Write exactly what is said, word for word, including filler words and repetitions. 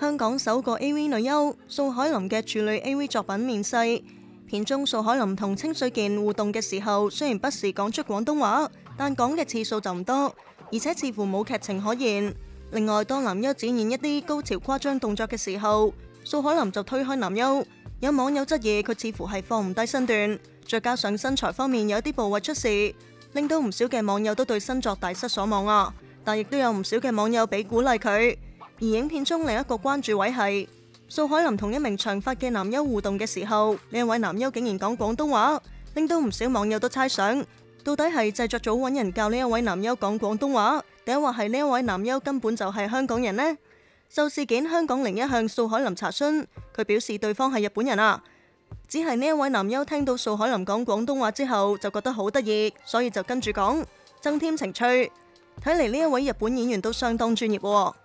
香港首個 A V 女優素海霖嘅處女 A V 作品面世，片中素海霖同清水健互動嘅時候，雖然不時講出廣東話，但講嘅次數就唔多，而且似乎冇劇情可言。另外，當男優展現一啲高潮誇張動作嘅時候，素海霖就推開男優，有網友質疑佢似乎係放唔低身段，再加上身材方面有啲部位出事，令到唔少嘅網友都對新作大失所望啊！但亦都有唔少嘅網友俾鼓勵佢。而影片中另一個關注位係素海霖同一名長髮嘅男優互動嘅時候，呢一位男優竟然講廣東話，令到唔少網友都猜想，到底係製作組揾人教呢一位男優講廣東話，定係話係呢一位男優根本就係香港人呢？就事件，香港零一向素海霖查詢，佢表示對方係日本人啊，只係呢一位男優聽到素海霖講廣東話之後就覺得好得意，所以就跟住講，增添情趣。睇嚟呢一位日本演員都相當專業喎。